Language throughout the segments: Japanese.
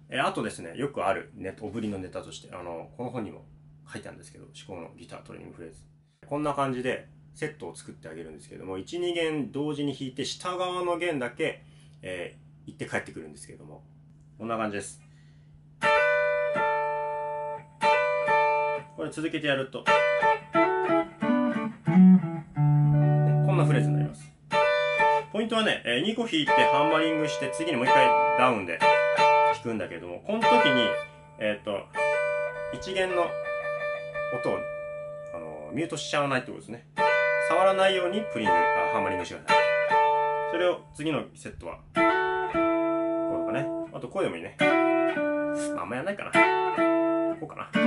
あとですね、よくあるオブリのネタとして、この本にも書いてあるんですけど、思考のギタートレーニングフレーズ。こんな感じでセットを作ってあげるんですけども、1、2弦同時に弾いて、下側の弦だけ、行って帰ってくるんですけれども、こんな感じです。これ続けてやると、こんなフレーズになります。ポイントはね、2個弾いてハンマリングして、次にもう一回ダウンで弾くんだけども、この時に、1弦の音を、ミュートしちゃわないってことですね。触らないようにハンマリングしてください。それを次のセットは、こうとかね。あとこうでもいいね。あんまやんないかな。こうかな。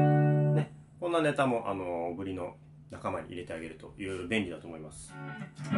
ね。こんなネタも、オブリの仲間に入れてあげるといろいろ便利だと思います。